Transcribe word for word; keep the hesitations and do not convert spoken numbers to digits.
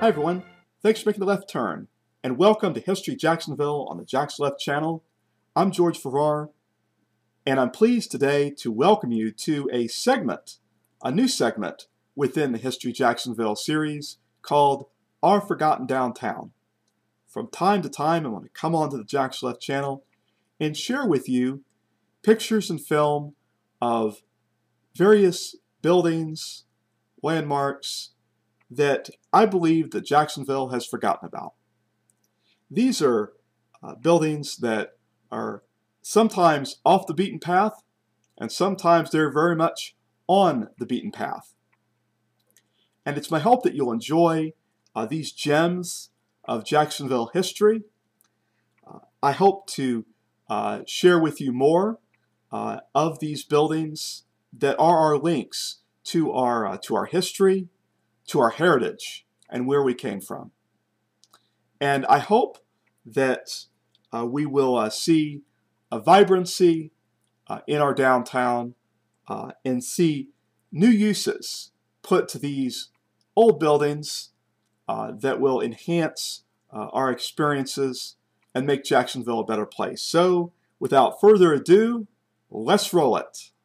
Hi everyone, thanks for making the left turn, and welcome to History Jacksonville on the TheJaxLeft channel. I'm George Farrar, and I'm pleased today to welcome you to a segment, a new segment within the History Jacksonville series called Our Forgotten Downtown. From time to time, I'm going to come onto the TheJaxLeft channel and share with you pictures and film of various buildings, landmarks, that I believe that Jacksonville has forgotten about. These are uh, buildings that are sometimes off the beaten path, and sometimes they're very much on the beaten path. And it's my hope that you'll enjoy uh, these gems of Jacksonville history. Uh, I hope to uh, share with you more uh, of these buildings that are our links to our, uh, to our history, to our heritage, and where we came from. And I hope that uh, we will uh, see a vibrancy uh, in our downtown uh, and see new uses put to these old buildings uh, that will enhance uh, our experiences and make Jacksonville a better place. So, without further ado, let's roll it.